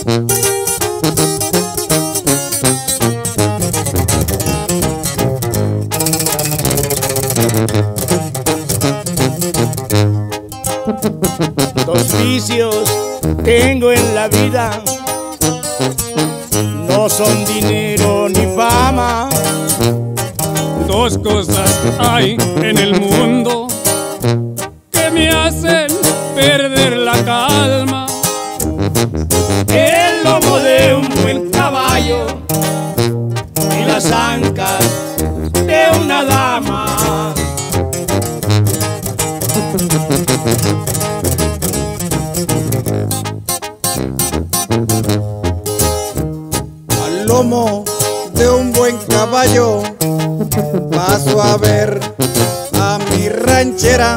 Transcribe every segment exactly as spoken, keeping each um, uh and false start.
Dos vicios tengo en la vida, no son dinero ni fama. Dos cosas hay en el mundo que me hacen perder la calma: el lomo de un buen caballo y las ancas de una dama. Al lomo de un buen caballo paso a ver a mi ranchera.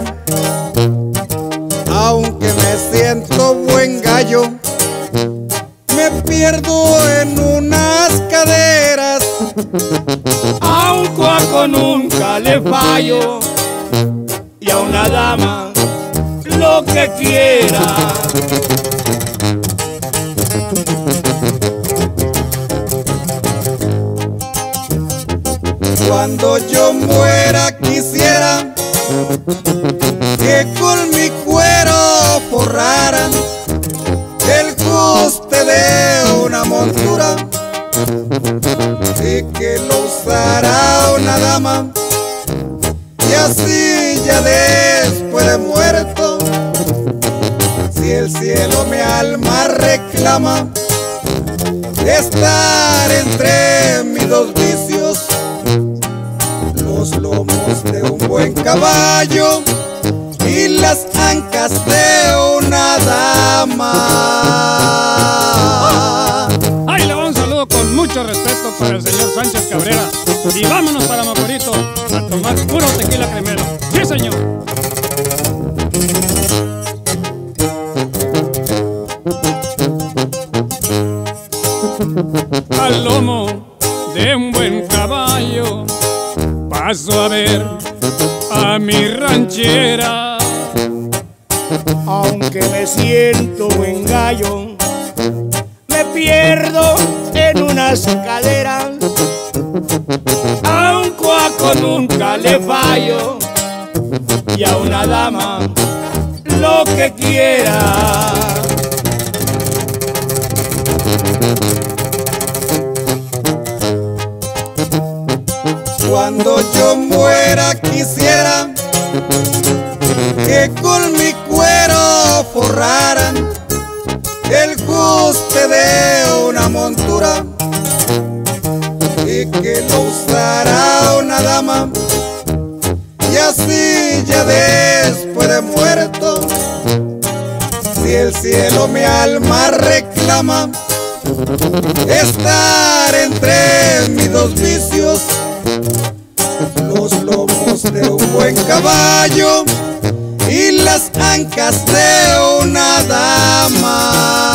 Aunque me siento buen gallo, me pierdo en unas caderas. A un cuaco nunca le fallo y a una dama lo que quiera. Cuando yo muera quisiera que con mi cuero forraran el coste de una montura y que lo usara una dama, y así ya después de muerto, si el cielo mi alma reclama, estar entre mis dos vicios, los lomos de un buen caballo y las ancas de una dama. Ahí le va un saludo con mucho respeto para el señor Sánchez Cabrera. Y vámonos para Mocorito a tomar puro tequila cremero. ¡Sí, señor! Al lomo de un buen caballo paso a ver a mi ranchera. Aunque me siento buen gallo, me pierdo en unas caderas. A un cuaco nunca le fallo y a una dama lo que quiera. Cuando yo muera quisiera que con mi cuero forraran el coste de una montura y que lo usara una dama, y así ya después de muerto, si el cielo mi alma reclama, estar entre mis dos vicios, los lomos de un buen caballo y las ancas de una dama.